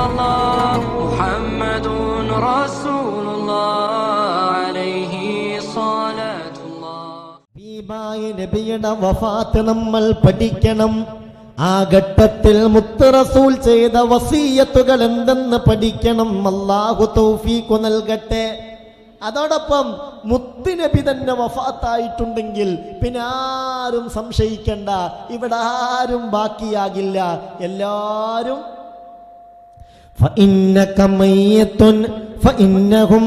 الله محمد رسول الله عليه صلاة الله. ഹബീബായ നബിയുടെ വഫാത്ത് നമ്മൾ പഠിക്കണം. ആ ഘട്ടത്തിൽ മുത്ത് റസൂൽ ചെയ്ത വസിയ്യത്തുകൾ എന്തെന്ന് പഠിക്കണം. അല്ലാഹു തൗഫീഖ് നൽകട്ടെ. അതോടൊപ്പം മുത്തുനബി തന്നെ വഫാത്തായിട്ടുണ്ടെങ്കിൽ പിന്നെ ആരും സംശയിക്കണ്ട, ഇവിടെ ആരും ബാക്കിയാകില്ല. എല്ലാരും ഫഇന്നക മയ്യിതുൻ ഫഇന്നഹും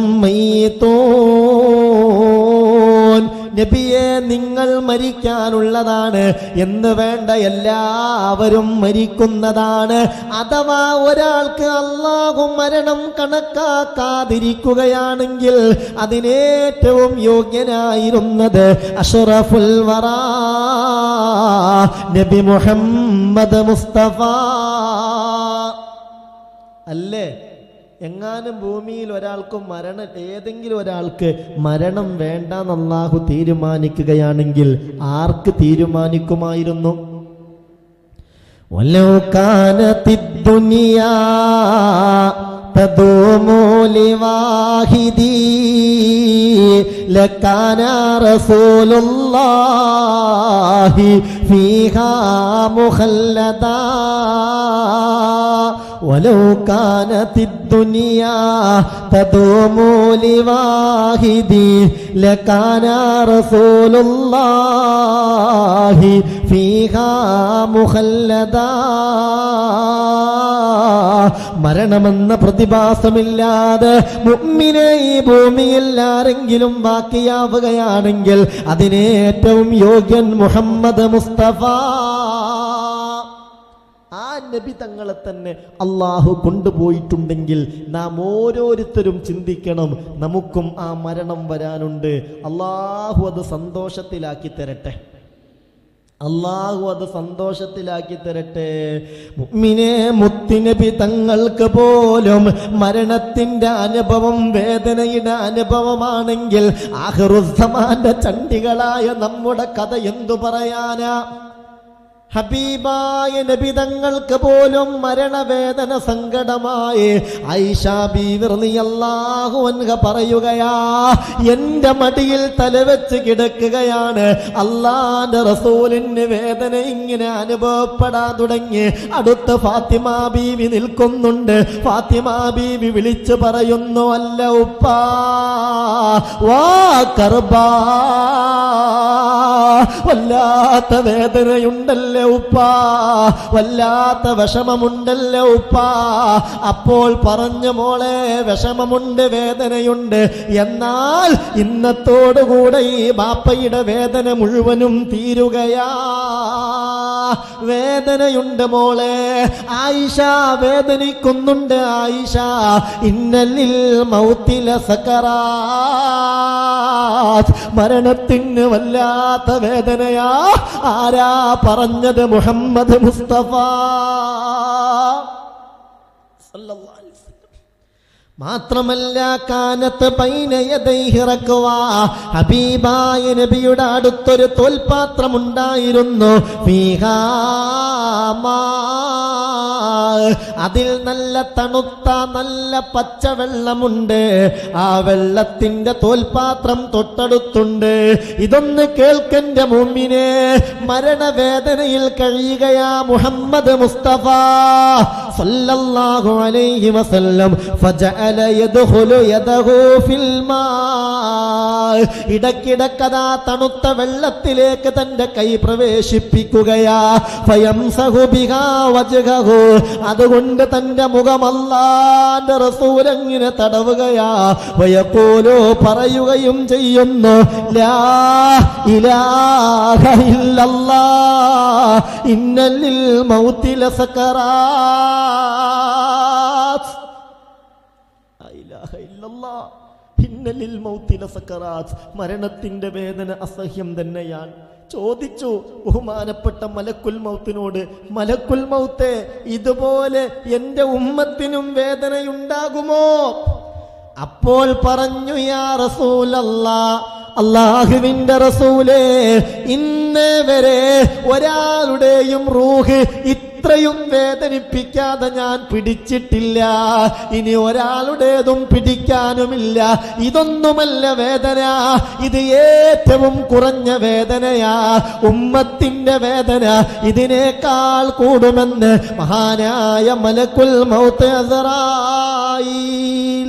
മയ്യിതൂൻ, നബിയെ നിങ്ങൾ മരിക്കാനുള്ളതാണ് എന്ന് വേണ്ട, എല്ലാവരും മരിക്കുന്നതാണ്. അഥവാ ഒരാൾക്ക് അല്ലാഹു മരണം കണക്കാക്കാതിരിക്കുകയാണെങ്കിൽ അതിനേറ്റവും യോഗ്യനായിരുന്നത് അഷ്റഫുൽ വറാ നബി മുഹമ്മദ് മുസ്തഫ അല്ലേ? എങ്ങാനും ഭൂമിയിൽ ഒരാൾക്ക് ഏതെങ്കിലും ഒരാൾക്ക് മരണം വേണ്ടെന്ന് അല്ലാഹു തീരുമാനിക്കുകയാണെങ്കിൽ ആർക്ക് തീരുമാനിക്കുമായിരുന്നു? വലൗ കാനത്തിദ് ദുനിയാ തദൂമു ലിവാഹിദി ലകാന റസൂലുള്ളാഹി ഫീഹാ മുഖല്ലദാ. വലൗ കാനത്തിദ് ദുനിയാ തദൂമു ലിവാഹിദി ലകാന റസൂലുള്ളാഹി ഫീഹാ മുഖല്ലദാ. മരണമെന്ന പ്രതിഭാസമില്ലാതെ മുഅ്മിനെ ഈ ഭൂമിയിൽ ആരെങ്കിലും ബാക്കിയാവുകയാണെങ്കിൽ അതിനേറ്റവും യോഗ്യൻ മുഹമ്മദ് മുസ്തഫ. ആ നബി തങ്ങളെ തന്നെ അള്ളാഹു കൊണ്ടുപോയിട്ടുണ്ടെങ്കിൽ നാം ഓരോരുത്തരും ചിന്തിക്കണം, നമുക്കും ആ മരണം വരാനുണ്ട്. അള്ളാഹു അത് സന്തോഷത്തിലാക്കി തരട്ടെ. അള്ളാഹു അത് സന്തോഷത്തിലാക്കി തരട്ടെ. മുഅ്മിനെ മുത്തുനബി തങ്ങൾക്ക് പോലും മരണത്തിന്റെ അനുഭവം വേദനയുടെ അനുഭവമാണെങ്കിൽ ആഖിറുസ്സമാന്റെ ചണ്ഡികളായ നമ്മുടെ കഥ എന്തു പറയാനാ? ഹബീബായ നബി തങ്ങൾക്ക് പോലും മരണവേദന സങ്കടമായി ആയിഷ ബീവി റളിയല്ലാഹു അൻഹ പറയുകയാ, എന്റെ മടിയിൽ തലവെച്ച് കിടക്കുകയാണ്. അല്ലാഹുവിന്റെ റസൂലിന് വേദന ഇങ്ങനെ അനുഭവപ്പെടാൻ തുടങ്ങി. അടുത്ത ഫാത്തിമ ബീവി നിൽക്കുന്നുണ്ട്. ഫാത്തിമ ബീവി വിളിച്ചു പറയുന്നു, അല്ല ഉപ്പാ, വാ കർബാ, വല്ലാത്ത വേദനയുണ്ടല്ലേ ഉപ്പാ, വല്ലാത്ത വിഷമമുണ്ടല്ലേ ഉപ്പാ. അപ്പോൾ പറഞ്ഞു, മോളെ വിഷമമുണ്ട്, വേദനയുണ്ട്, എന്നാൽ ഇന്നത്തോടുകൂടെ ഈ ബാപ്പയുടെ വേദന മുഴുവനും തീരുകയാ. വേദനയുണ്ട് മോളെ. ആയിഷ വേദനിക്കുന്നുണ്ട്. ആയിഷ, ഇന്നലിൽ മൗത്തില സക്കറാത്ത്, മരണത്തിന് വല്ലാത്ത വേദനയാ. ആരാ പറഞ്ഞത്? മുഹമ്മദ് മുസ്തഫ സല്ലല്ലാഹു അലൈഹി വസല്ലം. മാത്രമല്ല കാനത്ത് ബൈന യദൈഹി റക്വാ, ഹബീബായ നബിയുടെ അടുത്തൊരു തോൽപാത്രം ഉണ്ടായിരുന്നു. ഫീഹാ മാ, അതിൽ നല്ല തണുത്ത നല്ല പച്ചവെള്ളമുണ്ട്. ആ വെള്ളത്തിന്റെ തോൽപാത്രം തൊട്ടടുത്തുണ്ട്. ഇതൊന്ന് കേൾക്കന്റെ മുഅ്മിനേ, മരണവേദനയിൽ കഴിയുകയാ മുഹമ്മദ് മുസ്തഫ സല്ലല്ലാഹു അലൈഹി വസല്ലം. ഫജഅല യദ്ഖുലു യദഹു ഫിൽ മാ, ഇടക്കിടക്കതാ തണുത്ത വെള്ളത്തിലേക്ക് തന്റെ കൈ പ്രവേശിപ്പിക്കുകയാ. ഫയംസഹു ബിഹാ വജ്ഹഹു, അതുകൊണ്ട് തന്റെ മുഖം അല്ലാഹുവിന്റെ റസൂൽ ഇങ്ങനെ തടവുകയാ. വയഖൂലു, പറയുകയും ചെയ്യുന്നു, ലാ ഇലാഹ ഇല്ലല്ലാഹ് ഇന്നലിൽ മൗതി ലസക്കറാത്ത്. ലാ ഇലാഹ ഇല്ലല്ലാഹ് ഇന്നലിൽ മൗതി ലസക്കറാത്ത്. മരണത്തിന്റെ വേദന അസഹ്യം തന്നെയാണ്. ചോദിച്ചു ബഹുമാനപ്പെട്ട മലക്കുൽ മൗത്തിനോട്, മലക്കുൽ മൗത്തെ, ഇതുപോലെ എന്റെ ഉമ്മത്തിനും വേദനയുണ്ടാകുമോ? അപ്പോൾ പറഞ്ഞു, യാ റസൂലല്ലാഹ്, അല്ലാഹുവിന്റെ റസൂലേ, ഇന്നേ വരെ ഒരാളുടെയും റൂഹ് ഇത്ര ഇത്രയും വേദനിപ്പിക്കാതെ ഞാൻ പിടിച്ചിട്ടില്ല, ഇനി ഒരാളുടേതും പിടിക്കാനുമില്ല. ഇതൊന്നുമല്ല വേദന, ഇത് ഏറ്റവും കുറഞ്ഞ വേദനയാ. ഉമ്മത്തിന്റെ വേദന ഇതിനേക്കാൾ കൂടുമെന്ന് മഹാനായ മലക്കുൽ മൗത്ത് അസ്റായീൽ.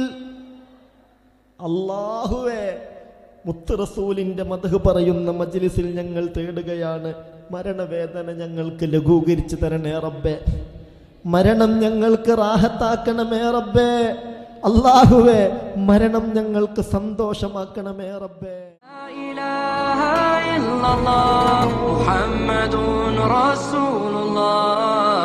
അല്ലാഹുവേ, മുത്ത് റസൂലിന്റെ മദ്ഹ് പറയുന്ന മജ്ലിസിൽ ഞങ്ങൾ തേടുകയാണ്, മരണവേദന ഞങ്ങൾക്ക് ലഘൂകരിച്ചു തരണേ റബ്ബേ, മരണം ഞങ്ങൾക്ക് റാഹത്താക്കണമേ റബ്ബേ. അല്ലാഹുവേ, മരണം ഞങ്ങൾക്ക് സന്തോഷമാക്കണമേ റബ്ബേ. ലാ ഇലാഹ ഇല്ലല്ലാഹ് മുഹമ്മദുൻ റസൂലുള്ളാഹ്